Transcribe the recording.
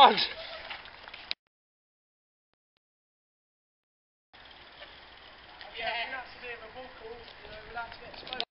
on! Yeah, that's a bit of a buckle, you know, we'll have to get exposed.